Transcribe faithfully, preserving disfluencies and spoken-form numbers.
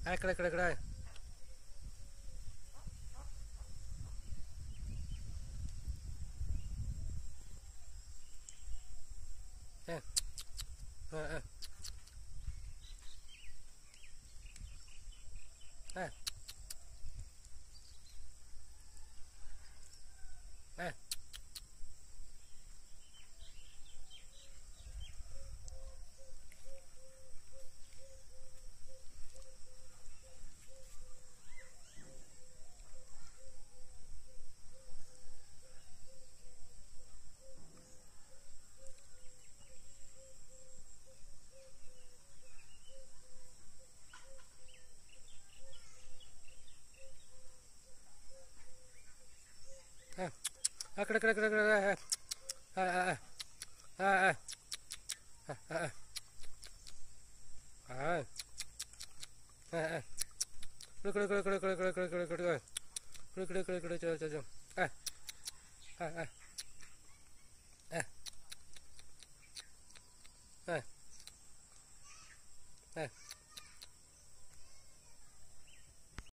ಆ ಕಡೆ ಕಡೆ ಕಡೆ ಹಾಂ ಹಾಂ ಹಾಂ ಹಾಂ ಹಾಂ ಹಾಂ ಆ ಕಡೆ ಕಡೆ ಕಡೆ ಕಡೆ ಹಾಂ ಹಾಂ ಹಾಂ ಹಾಂ ಹಾಂ ಹಾಂ ಹಾಂ ಹಾಂ ಕಡೆ ಕಡೆ ಕಡೆ ಕಡೆ ಕಡೆ ಕಡೆ ಕಡೆ ಕಡೆ ಕಡೆ ಕಡೆ ಕಡೆ ಕಡೆ ಚೋ ಚೋ ಚೋ ಹಾಂ ಹಾಂ ಹಾಂ ಹಾಂ ಹಾಂ